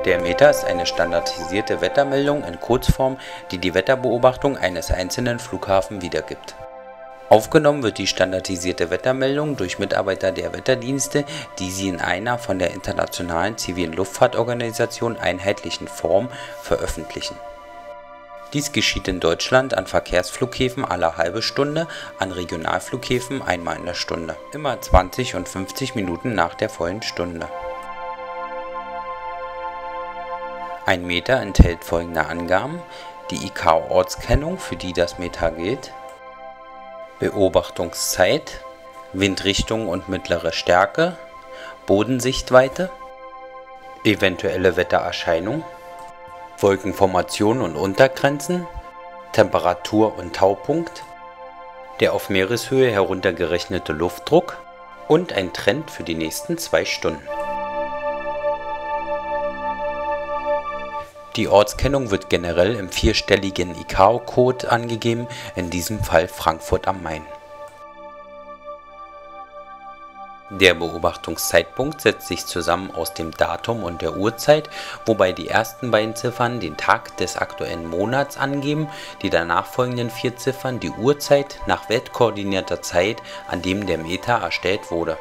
Der Meter ist eine standardisierte Wettermeldung in Kurzform, die die Wetterbeobachtung eines einzelnen Flughafens wiedergibt. Aufgenommen wird die standardisierte Wettermeldung durch Mitarbeiter der Wetterdienste, die sie in einer von der Internationalen Zivilen Luftfahrtorganisation einheitlichen Form veröffentlichen. Dies geschieht in Deutschland an Verkehrsflughäfen alle halbe Stunde, an Regionalflughäfen einmal in der Stunde, immer 20 und 50 Minuten nach der vollen Stunde. Ein Meter enthält folgende Angaben: die ICAO-Ortskennung, für die das Meter gilt, Beobachtungszeit, Windrichtung und mittlere Stärke, Bodensichtweite, eventuelle Wettererscheinung, Wolkenformation und Untergrenzen, Temperatur und Taupunkt, der auf Meereshöhe heruntergerechnete Luftdruck und ein Trend für die nächsten 2 Stunden. Die Ortskennung wird generell im 4-stelligen ICAO-Code angegeben, in diesem Fall Frankfurt am Main. Der Beobachtungszeitpunkt setzt sich zusammen aus dem Datum und der Uhrzeit, wobei die ersten beiden Ziffern den Tag des aktuellen Monats angeben, die danach folgenden 4 Ziffern die Uhrzeit nach weltkoordinierter Zeit, an dem der Meter erstellt wurde.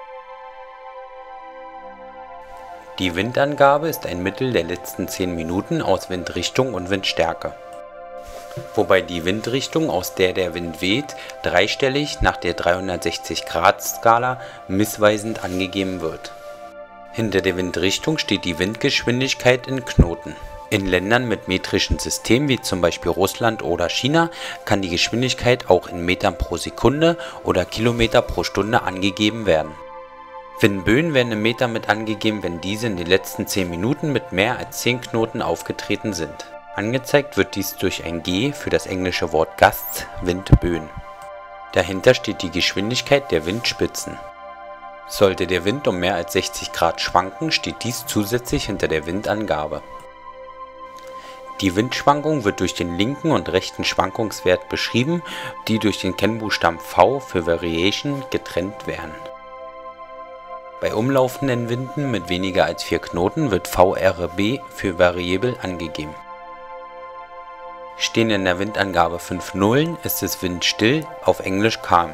Die Windangabe ist ein Mittel der letzten 10 Minuten aus Windrichtung und Windstärke, wobei die Windrichtung, aus der der Wind weht, dreistellig nach der 360-Grad-Skala missweisend angegeben wird. Hinter der Windrichtung steht die Windgeschwindigkeit in Knoten. In Ländern mit metrischen Systemen wie zum Beispiel Russland oder China kann die Geschwindigkeit auch in Metern pro Sekunde oder Kilometer pro Stunde angegeben werden. Windböen werden in Meter mit angegeben, wenn diese in den letzten 10 Minuten mit mehr als 10 Knoten aufgetreten sind. Angezeigt wird dies durch ein G für das englische Wort Gusts, Windböen. Dahinter steht die Geschwindigkeit der Windspitzen. Sollte der Wind um mehr als 60 Grad schwanken, steht dies zusätzlich hinter der Windangabe. Die Windschwankung wird durch den linken und rechten Schwankungswert beschrieben, die durch den Kennbuchstaben V für Variation getrennt werden. Bei umlaufenden Winden mit weniger als 4 Knoten wird VRB für Variable angegeben. Stehen in der Windangabe 5 Nullen, ist es windstill, auf Englisch calm.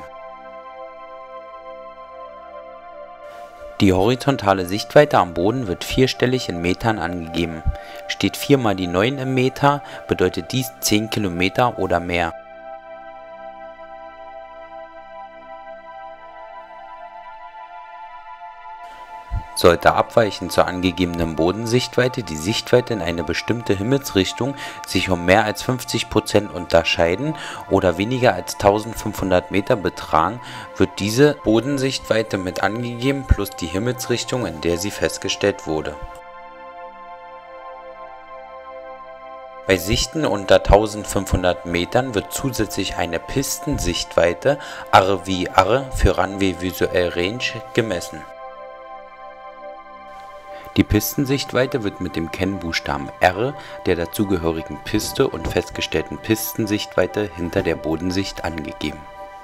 Die horizontale Sichtweite am Boden wird 4-stellig in Metern angegeben. Steht 4 mal die 9 im Meter, bedeutet dies 10 Kilometer oder mehr. Sollte abweichend zur angegebenen Bodensichtweite die Sichtweite in eine bestimmte Himmelsrichtung sich um mehr als 50% unterscheiden oder weniger als 1500 Meter betragen, wird diese Bodensichtweite mit angegeben plus die Himmelsrichtung, in der sie festgestellt wurde. Bei Sichten unter 1500 Metern wird zusätzlich eine Pistensichtweite (RV für Runway Visual Range) gemessen. Die Pistensichtweite wird mit dem Kennbuchstaben R der dazugehörigen Piste und festgestellten Pistensichtweite hinter der Bodensicht angegeben.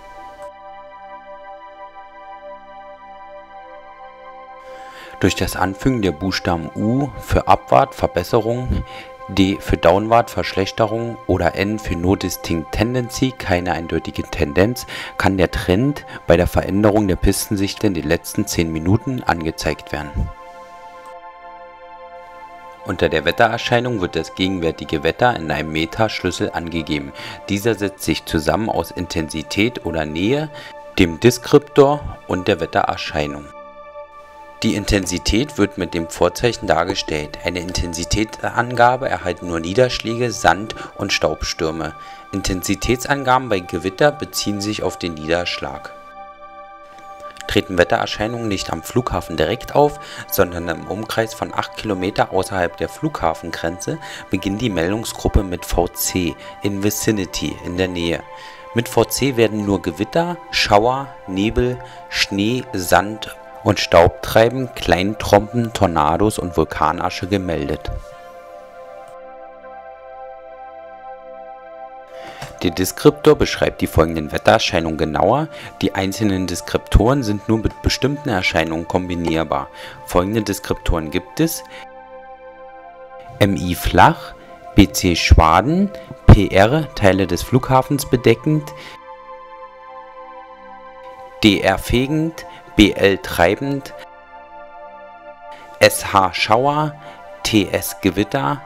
Durch das Anfügen der Buchstaben U für Upward Verbesserung, D für Downward Verschlechterung oder N für No Distinct Tendency, keine eindeutige Tendenz, kann der Trend bei der Veränderung der Pistensicht in den letzten 10 Minuten angezeigt werden. Unter der Wettererscheinung wird das gegenwärtige Wetter in einem Meterschlüssel angegeben. Dieser setzt sich zusammen aus Intensität oder Nähe, dem Deskriptor und der Wettererscheinung. Die Intensität wird mit dem Vorzeichen dargestellt. Eine Intensitätsangabe erhalten nur Niederschläge, Sand- und Staubstürme. Intensitätsangaben bei Gewitter beziehen sich auf den Niederschlag. Treten Wettererscheinungen nicht am Flughafen direkt auf, sondern im Umkreis von 8 Kilometer außerhalb der Flughafengrenze, beginnt die Meldungsgruppe mit VC, in Vicinity, in der Nähe. Mit VC werden nur Gewitter, Schauer, Nebel, Schnee, Sand und Staubtreiben, Kleintrompen, Tornados und Vulkanasche gemeldet. Der Deskriptor beschreibt die folgenden Wettererscheinungen genauer. Die einzelnen Deskriptoren sind nur mit bestimmten Erscheinungen kombinierbar. Folgende Deskriptoren gibt es: MI flach, BC Schwaden, PR Teile des Flughafens bedeckend, DR fegend, BL treibend, SH Schauer, TS Gewitter,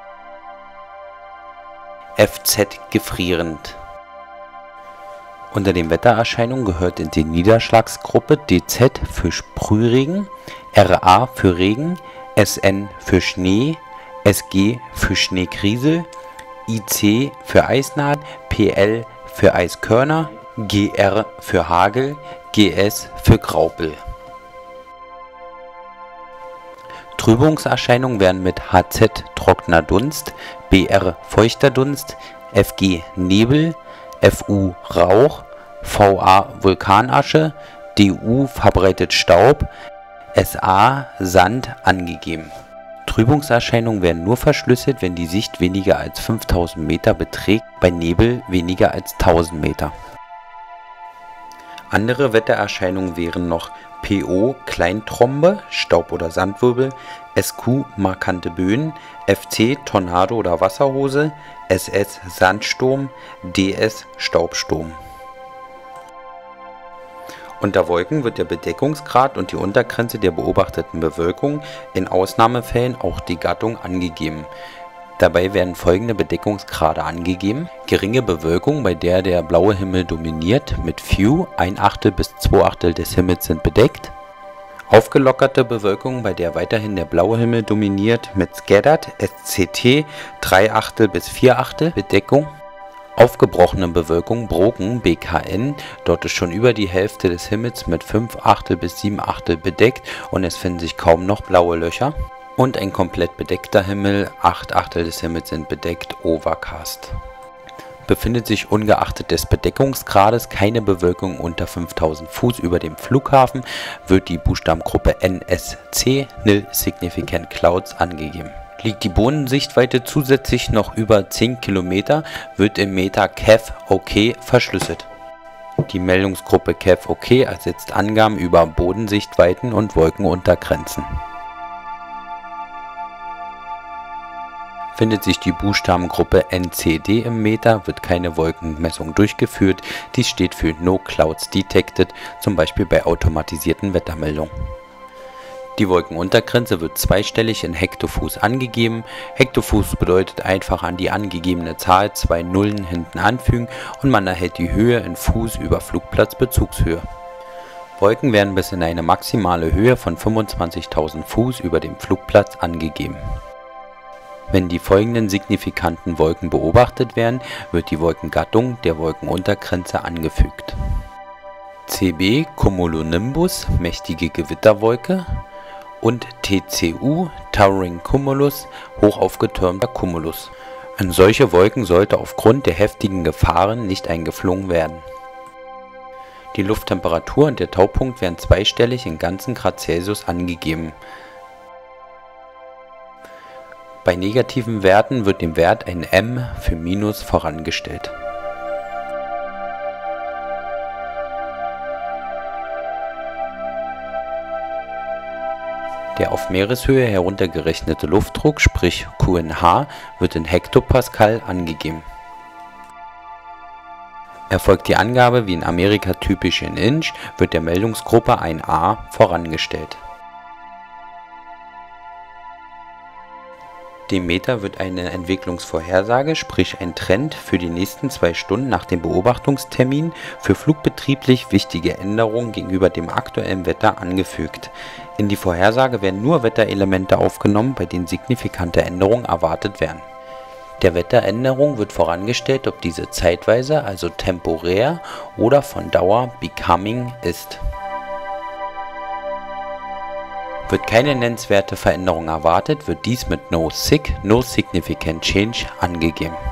FZ gefrierend. Unter den Wettererscheinungen gehört in die Niederschlagsgruppe DZ für Sprühregen, RA für Regen, SN für Schnee, SG für Schneekriesel, IC für Eisnaht, PL für Eiskörner, GR für Hagel, GS für Graupel. Trübungserscheinungen werden mit HZ trockener Dunst, BR feuchter Dunst, FG Nebel, FU Rauch, VA Vulkanasche, DU verbreitet Staub, SA Sand angegeben. Trübungserscheinungen werden nur verschlüsselt, wenn die Sicht weniger als 5000 Meter beträgt, bei Nebel weniger als 1000 Meter. Andere Wettererscheinungen wären noch PO Kleintrombe, Staub- oder Sandwirbel, SQ markante Böen, FC Tornado oder Wasserhose, SS Sandsturm, DS Staubsturm. Unter Wolken wird der Bedeckungsgrad und die Untergrenze der beobachteten Bewölkung, in Ausnahmefällen auch die Gattung, angegeben. Dabei werden folgende Bedeckungsgrade angegeben: geringe Bewölkung, bei der der blaue Himmel dominiert, mit Few, 1/8 bis 2/8 des Himmels sind bedeckt. Aufgelockerte Bewölkung, bei der weiterhin der blaue Himmel dominiert, mit Scattered, SCT, 3/8 bis 4/8 Bedeckung. Aufgebrochene Bewölkung, Broken, BKN, dort ist schon über die Hälfte des Himmels mit 5/8 bis 7/8 bedeckt und es finden sich kaum noch blaue Löcher. Und ein komplett bedeckter Himmel, 8/8 des Himmels sind bedeckt, Overcast. Befindet sich ungeachtet des Bedeckungsgrades keine Bewölkung unter 5000 Fuß über dem Flughafen, wird die Buchstabengruppe NSC, Nil Significant Clouds, angegeben. Liegt die Bodensichtweite zusätzlich noch über 10 Kilometer, wird im Meter CAF OK verschlüsselt. Die Meldungsgruppe CAF OK ersetzt Angaben über Bodensichtweiten und Wolkenuntergrenzen. Findet sich die Buchstabengruppe NCD im Meter, wird keine Wolkenmessung durchgeführt. Dies steht für No Clouds Detected, zum Beispiel bei automatisierten Wettermeldungen. Die Wolkenuntergrenze wird zweistellig in Hektofuß angegeben. Hektofuß bedeutet einfach an die angegebene Zahl 2 Nullen hinten anfügen und man erhält die Höhe in Fuß über Flugplatzbezugshöhe. Wolken werden bis in eine maximale Höhe von 25.000 Fuß über dem Flugplatz angegeben. Wenn die folgenden signifikanten Wolken beobachtet werden, wird die Wolkengattung der Wolkenuntergrenze angefügt: CB Cumulonimbus, mächtige Gewitterwolke, und TCU Towering Cumulus, hochaufgetürmter Cumulus. An solche Wolken sollte aufgrund der heftigen Gefahren nicht eingeflogen werden. Die Lufttemperatur und der Taupunkt werden zweistellig in ganzen Grad Celsius angegeben. Bei negativen Werten wird dem Wert ein M für Minus vorangestellt. Der auf Meereshöhe heruntergerechnete Luftdruck, sprich QNH, wird in Hektopascal angegeben. Erfolgt die Angabe wie in Amerika typisch in Inch, wird der Meldungsgruppe ein A vorangestellt. Dem Meter wird eine Entwicklungsvorhersage, sprich ein Trend, für die nächsten 2 Stunden nach dem Beobachtungstermin für flugbetrieblich wichtige Änderungen gegenüber dem aktuellen Wetter angefügt. In die Vorhersage werden nur Wetterelemente aufgenommen, bei denen signifikante Änderungen erwartet werden. Der Wetteränderung wird vorangestellt, ob diese zeitweise, also temporär, oder von Dauer, becoming, ist. Wird keine nennenswerte Veränderung erwartet, wird dies mit No Significant Change angegeben.